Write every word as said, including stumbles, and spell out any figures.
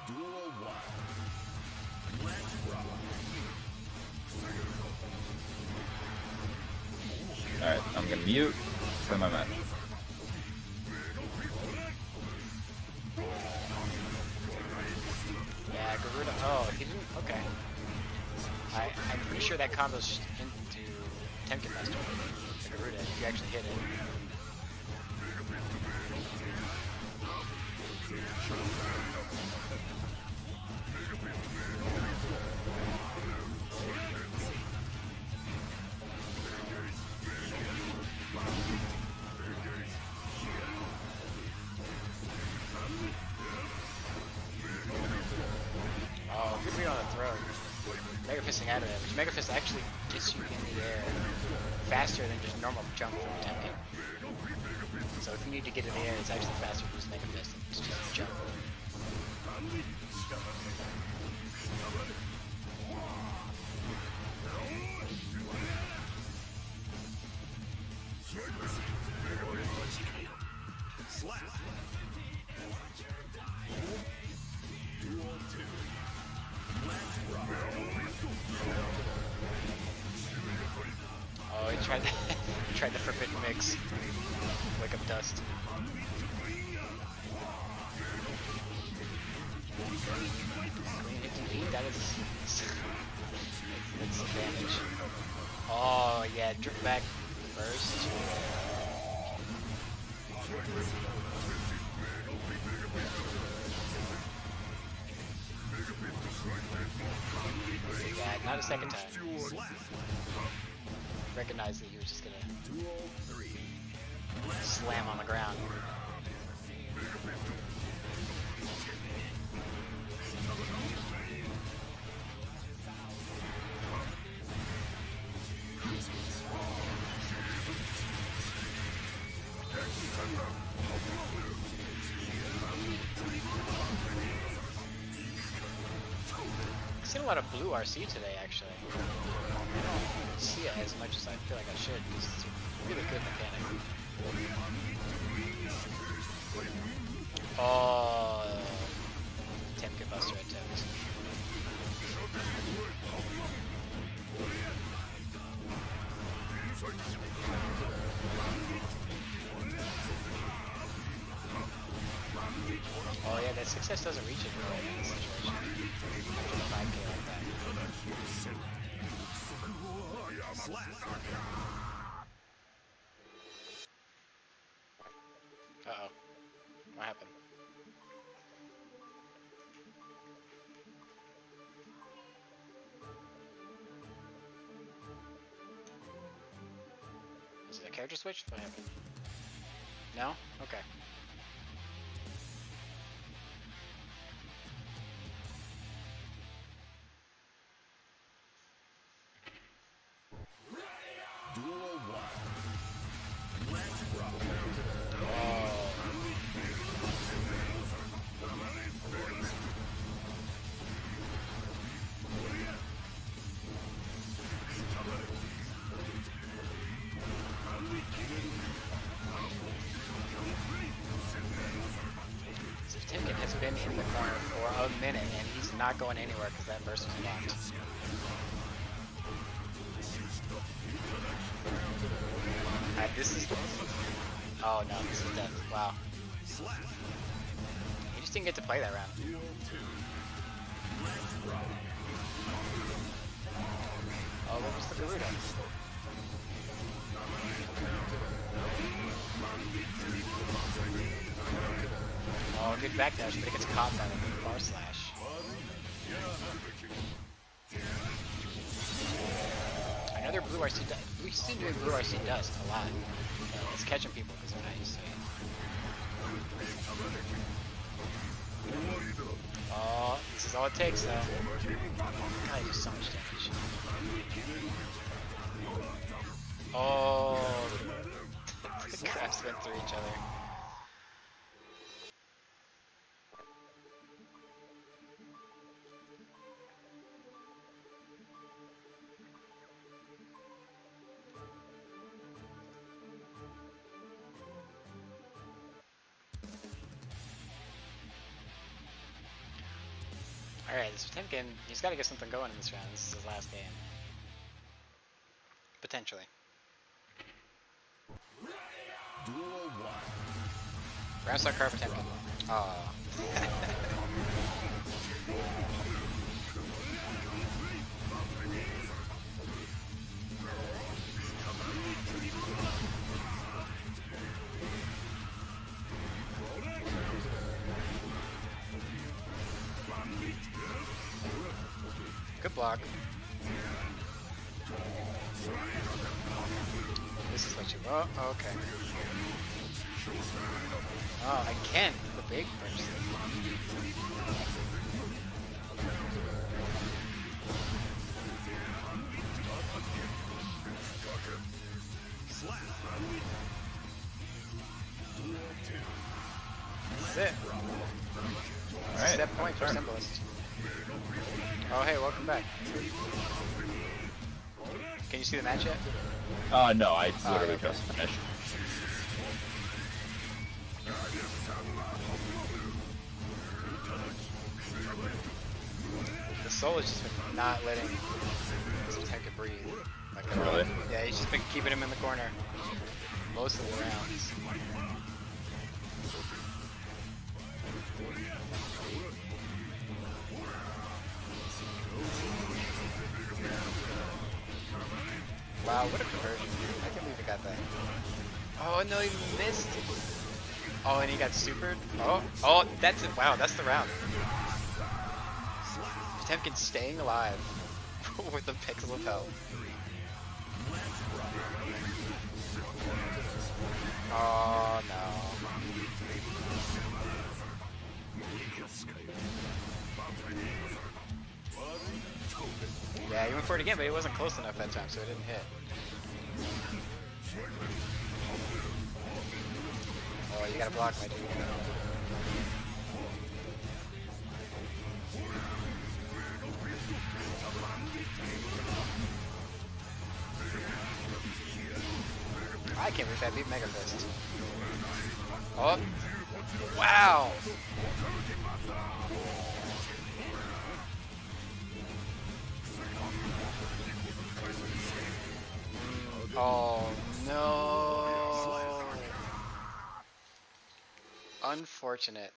Duel one. Let's rock. Alright, I'm gonna mute, play my match. Yeah, Garuda. Oh, he didn't. Okay. I, I'm pretty sure that combo's into Temkin Master. The Garuda, if you actually hit it. Oh, good read on the throw. Mega Fisting out of there, which Mega Fist actually gets you in the air faster than just normal jump from Temkin. So if you need to get in the air, it's actually faster to use Mega Fist than just jump. Slap. Duel two. Let's rock. Oh, he tried the, he tried the forbidden mix. Wake up dust. Queen hitting beat, that is that's some damage. Oh yeah, drip back first. Yeah, not a second time. Recognized that he was just gonna slam on the ground. I've seen a lot of blue R C today, actually. I don't see it as much as I feel like I should, because it's a really good mechanic. Oh, Temkin Buster attempt. Oh yeah, that success doesn't reach it really in this situation. After the five K like that. Uh-oh. What happened? Is it a character switch? What happened? No? Okay. Duel one. Let's rock. Oh. So Temkin has been in the corner for a minute and he's not going anywhere because that burst was locked. Alright, this is... Oh no, this is death. Wow. He just didn't get to play that round. Oh, what was the Garuda? Oh, good backdash, but it gets caught by the bar slash. Another blue R C dust. We've seen doing blue R C dust a lot. Uh, it's catching people because they're not used to it. Oh, this is all it takes though. God, he does so much damage. Oh, the crabs went through each other. Alright, this Potemkin, he's got to get something going in this round. This is his last game. Potentially. Duel one. Round start card Potemkin. Aw. Good block. This is what you. Oh, okay. Oh, again, the big burst. Slap. That's it. Alright. Step point for Symbolist. Oh, hey, welcome back. Can you see the match yet? Uh, no, I Oh, literally okay. just finished. The soul has just been not letting this Potemkin breathe. Like at all. Really? Yeah, he's just been keeping him in the corner most of the rounds. Wow, what a conversion. I can't believe he got that. Oh, no, he missed. Oh, and he got supered. Oh, oh, that's it. Wow, that's the round. Potemkin staying alive with a pixel of health. Oh, no. Yeah, he went for it again, but he wasn't close enough that time, so it didn't hit. Oh, you gotta block, my dude. I can't believe I beat Mega Fist. Oh! Wow! Oh no! Unfortunate.